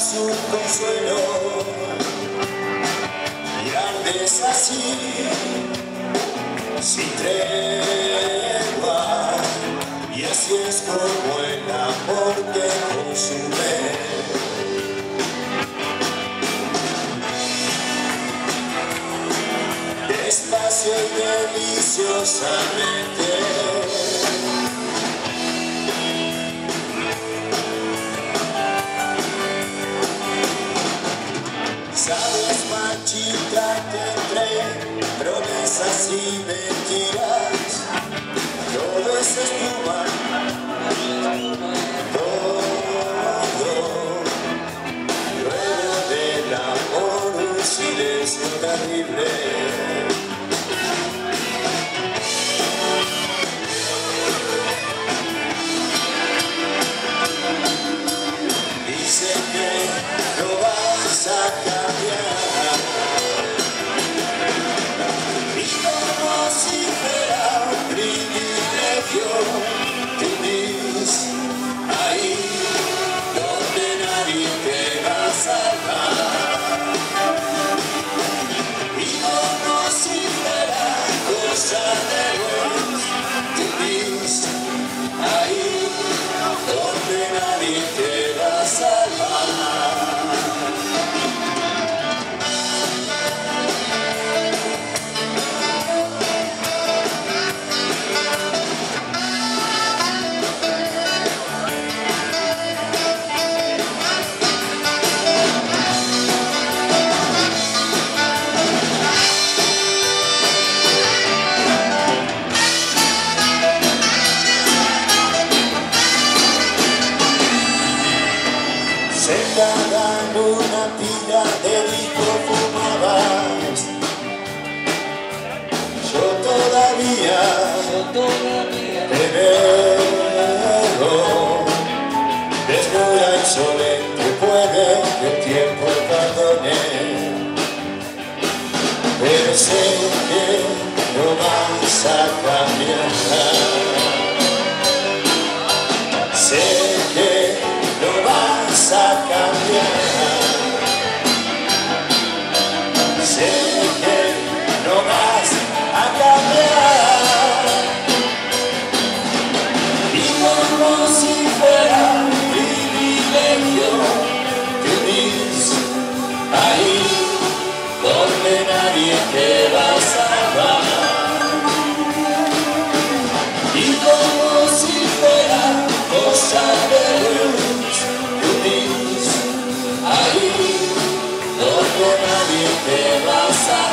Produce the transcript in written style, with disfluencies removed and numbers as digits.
buscas un consuelo y andes así, sin tregua, y así es como el amor te consume. Despacio y deliciosamente, sabes marchitarte entre promesas y mentiras. Todo es espuma, todo. Luego del amor un silencio terrible. Dicen que no vas a cambiar, y como si fuera un privilegio, tú dices ahí donde nadie te va a salvar, y como si fuera cosa de vos, tú dices ahí donde nadie te va a salvar. Sentada en una pila de disco fumabas, yo todavía te veo, desnuda, insolente, puede que el tiempo perdone, pero sé que no vas a cambiar, sé que no vas a cambiar, sé que no vas a cambiar, y como si fuera un privilegio, te dices ahí donde nadie te va a salvar, y como si fuera cosa de luz, tú dices ahí donde nadie te va a salvar.